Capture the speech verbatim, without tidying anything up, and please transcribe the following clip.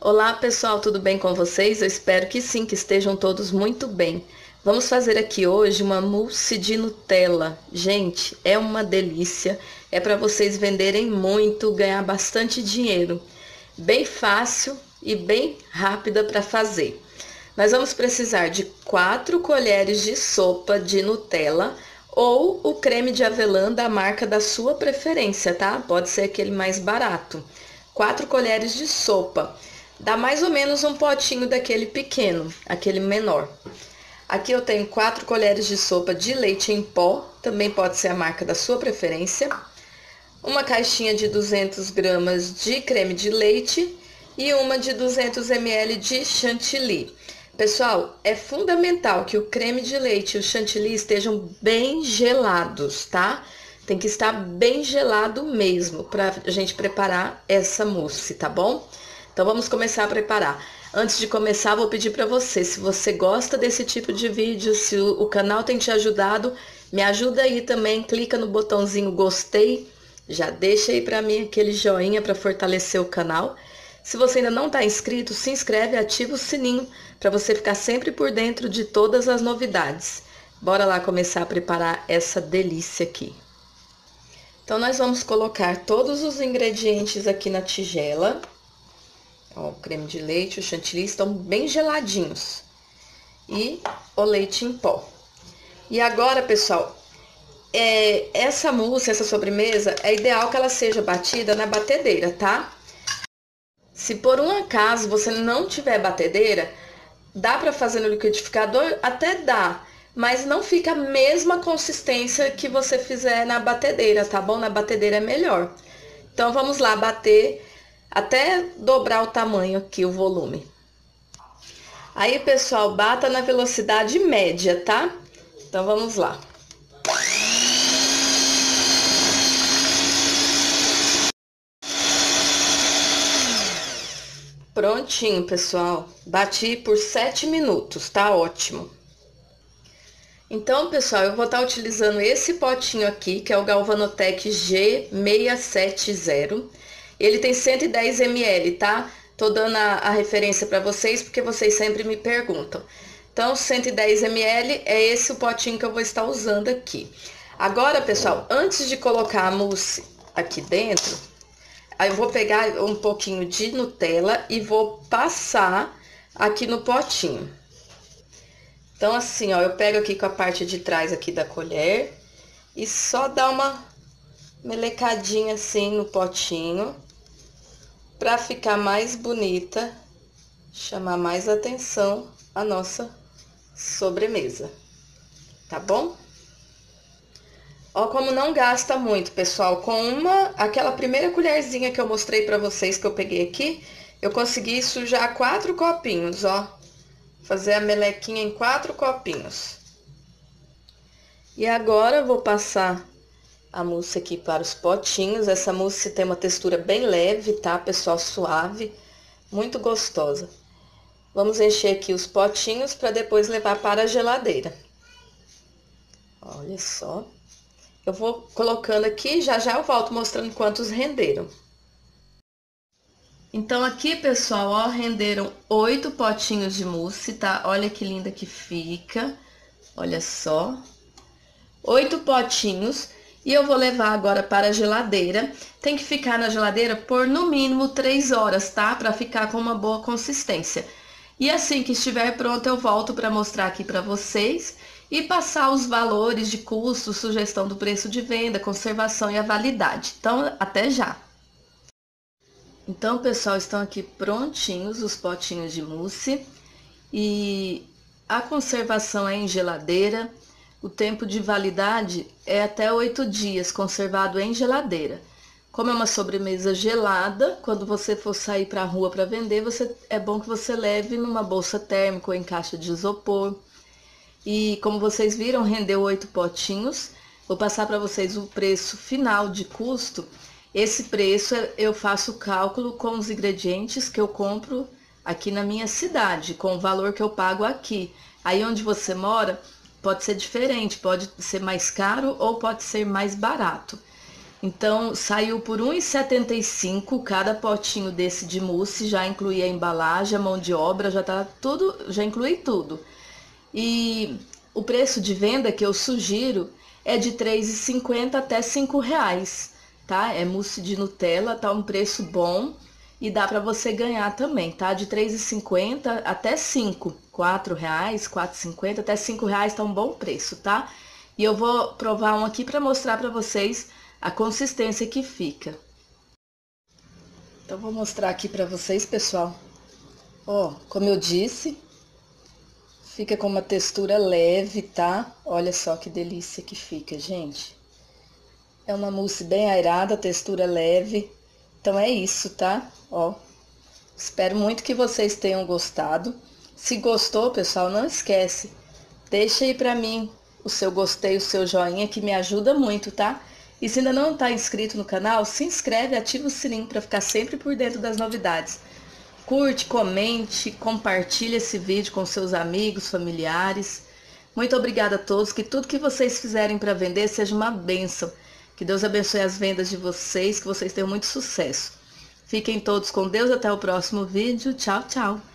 Olá pessoal, tudo bem com vocês? Eu espero que sim, que estejam todos muito bem. Vamos fazer aqui hoje uma mousse de Nutella. Gente, é uma delícia, é para vocês venderem muito, ganhar bastante dinheiro. Bem fácil e bem rápida para fazer. Nós vamos precisar de quatro colheres de sopa de Nutella ou o creme de avelã da marca da sua preferência, tá? Pode ser aquele mais barato. Quatro colheres de sopa. Dá mais ou menos um potinho daquele pequeno, aquele menor. Aqui eu tenho quatro colheres de sopa de leite em pó, também pode ser a marca da sua preferência. Uma caixinha de duzentas gramas de creme de leite e uma de duzentos mililitros de chantilly. Pessoal, é fundamental que o creme de leite e o chantilly estejam bem gelados, tá? Tem que estar bem gelado mesmo para a gente preparar essa mousse, tá bom? Então vamos começar a preparar. Antes de começar, vou pedir para você, se você gosta desse tipo de vídeo, se o canal tem te ajudado, me ajuda aí também, clica no botãozinho gostei, já deixa aí para mim aquele joinha para fortalecer o canal. Se você ainda não está inscrito, se inscreve e ativa o sininho para você ficar sempre por dentro de todas as novidades. Bora lá começar a preparar essa delícia aqui. Então nós vamos colocar todos os ingredientes aqui na tigela. Ó, o creme de leite, o chantilly estão bem geladinhos. E o leite em pó. E agora, pessoal, é, essa mousse, essa sobremesa, é ideal que ela seja batida na batedeira, tá? Se por um acaso você não tiver batedeira, dá pra fazer no liquidificador? Até dá, mas não fica a mesma consistência que você fizer na batedeira, tá bom? Na batedeira é melhor. Então, vamos lá bater até dobrar o tamanho aqui, o volume. Aí, pessoal, bata na velocidade média, tá? Então, vamos lá. Prontinho, pessoal. Bati por sete minutos, tá ótimo. Então, pessoal, eu vou estar utilizando esse potinho aqui, que é o Galvanotec G seiscentos e setenta. Ele tem cento e dez mililitros, tá? Tô dando a, a referência para vocês, porque vocês sempre me perguntam. Então, cento e dez mililitros é esse o potinho que eu vou estar usando aqui. Agora, pessoal, antes de colocar a mousse aqui dentro, aí eu vou pegar um pouquinho de Nutella e vou passar aqui no potinho. Então, assim, ó, eu pego aqui com a parte de trás aqui da colher e só dá uma melecadinha assim no potinho, para ficar mais bonita, chamar mais atenção a nossa sobremesa, tá bom? Ó, como não gasta muito, pessoal, com uma, aquela primeira colherzinha que eu mostrei para vocês, que eu peguei aqui, eu consegui sujar quatro copinhos, ó. Fazer a melequinha em quatro copinhos. E agora eu vou passar a mousse aqui para os potinhos. Essa mousse tem uma textura bem leve, tá, pessoal? Suave, muito gostosa. Vamos encher aqui os potinhos para depois levar para a geladeira. Olha só. Eu vou colocando aqui, já já eu volto mostrando quantos renderam. Então, aqui, pessoal, ó, renderam oito potinhos de mousse, tá? Olha que linda que fica. Olha só. Oito potinhos. E eu vou levar agora para a geladeira. Tem que ficar na geladeira por no mínimo três horas, tá? Para ficar com uma boa consistência. E assim que estiver pronto, eu volto para mostrar aqui para vocês e passar os valores de custo, sugestão do preço de venda, conservação e a validade. Então, até já! Então, pessoal, estão aqui prontinhos os potinhos de mousse. E a conservação é em geladeira. O tempo de validade é até oito dias, conservado em geladeira. Como é uma sobremesa gelada, quando você for sair para a rua para vender, você, é bom que você leve numa bolsa térmica ou em caixa de isopor. E como vocês viram, rendeu oito potinhos. Vou passar para vocês o preço final de custo. Esse preço eu faço o cálculo com os ingredientes que eu compro aqui na minha cidade, com o valor que eu pago aqui. Aí onde você mora, pode ser diferente, pode ser mais caro ou pode ser mais barato. Então, saiu por um real e setenta e cinco centavos cada potinho desse de mousse, já inclui a embalagem, a mão de obra, já tá tudo, já inclui tudo. E o preço de venda que eu sugiro é de três reais e cinquenta centavos até cinco reais, tá? É mousse de Nutella, tá um preço bom e dá para você ganhar também, tá? De três reais e cinquenta centavos até cinco, quatro reais, quatro reais e cinquenta centavos, até cinco reais tá um bom preço, tá? E eu vou provar um aqui para mostrar para vocês a consistência que fica. Então vou mostrar aqui para vocês, pessoal. Ó, como eu disse, fica com uma textura leve, tá? Olha só que delícia que fica, gente. É uma mousse bem aerada, textura leve. Então é isso, tá? Ó, espero muito que vocês tenham gostado. Se gostou, pessoal, não esquece. Deixa aí pra mim o seu gostei, o seu joinha, que me ajuda muito, tá? E se ainda não tá inscrito no canal, se inscreve e ativa o sininho para ficar sempre por dentro das novidades. Curte, comente, compartilhe esse vídeo com seus amigos, familiares. Muito obrigada a todos, que tudo que vocês fizerem para vender seja uma bênção. Que Deus abençoe as vendas de vocês, que vocês tenham muito sucesso. Fiquem todos com Deus, até o próximo vídeo. Tchau, tchau!